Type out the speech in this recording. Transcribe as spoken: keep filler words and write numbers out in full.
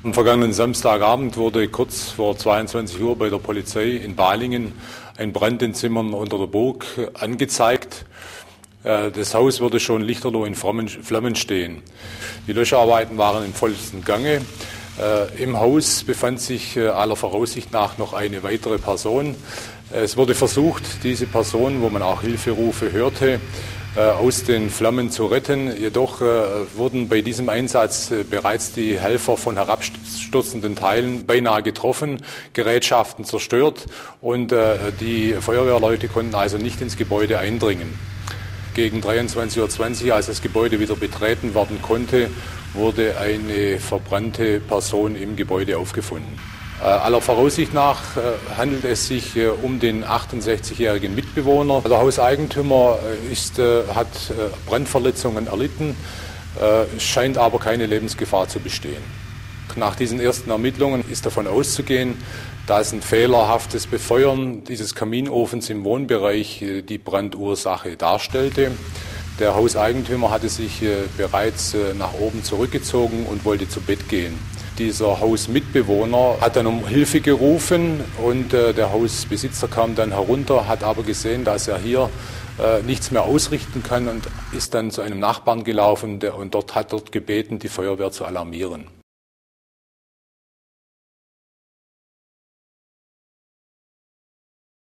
Am vergangenen Samstagabend wurde kurz vor zweiundzwanzig Uhr bei der Polizei in Balingen ein Brand in Zimmern unter der Burg angezeigt. Das Haus würde schon lichterloh in Flammen stehen. Die Löscharbeiten waren in vollstem Gange. Im Haus befand sich aller Voraussicht nach noch eine weitere Person. Es wurde versucht, diese Person, wo man auch Hilferufe hörte, aus den Flammen zu retten. Jedoch wurden bei diesem Einsatz bereits die Helfer von herabstürzenden Teilen beinahe getroffen, Gerätschaften zerstört und die Feuerwehrleute konnten also nicht ins Gebäude eindringen. Gegen dreiundzwanzig Uhr zwanzig, als das Gebäude wieder betreten werden konnte, wurde eine verbrannte Person im Gebäude aufgefunden. Äh, aller Voraussicht nach äh, handelt es sich äh, um den achtundsechzigjährigen Mitbewohner. Der Hauseigentümer äh, ist, äh, hat äh, Brandverletzungen erlitten, äh, scheint aber keine Lebensgefahr zu bestehen. Nach diesen ersten Ermittlungen ist davon auszugehen, dass ein fehlerhaftes Befeuern dieses Kaminofens im Wohnbereich äh, die Brandursache darstellte. Der Hauseigentümer hatte sich äh, bereits äh, nach oben zurückgezogen und wollte zu Bett gehen. Dieser Hausmitbewohner hat dann um Hilfe gerufen und äh, der Hausbesitzer kam dann herunter, hat aber gesehen, dass er hier äh, nichts mehr ausrichten kann und ist dann zu einem Nachbarn gelaufen der, und dort hat dort gebeten, die Feuerwehr zu alarmieren.